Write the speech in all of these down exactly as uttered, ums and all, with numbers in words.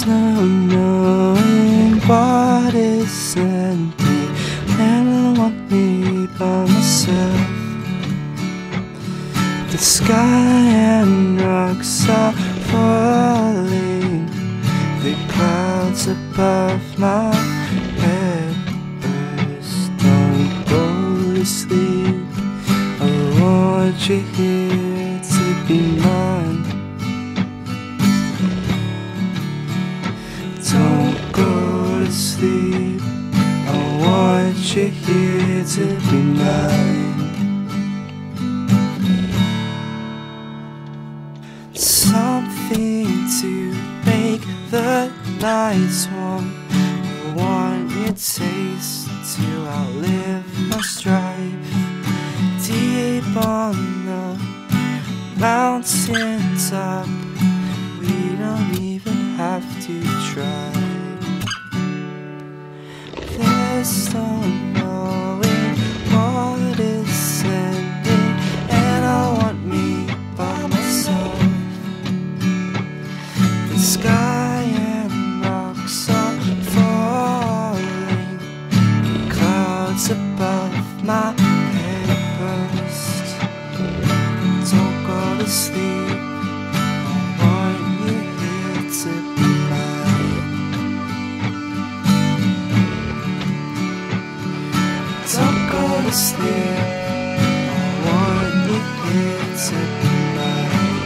There's no knowing what is ending, and I want me by myself. The sky and rocks are falling, the clouds above my head burst. Don't go to sleep, I want you here to be mine. Don't go to sleep, I want you here to be mine. Something to make the nights warm, I want your taste to outlive my strife. Deep on the mountain top, we don't even have to try. There's no knowing what is ending, and I want me by myself. The sky and rocks are falling, the clouds above my head burst. Don't go to sleep, I want you here to be mine. Don't go to sleep, I want you here to be mine.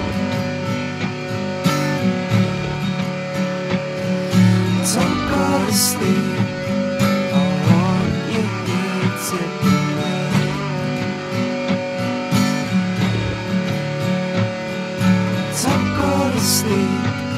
Don't go to sleep, I want you here to be mine. Don't go to sleep.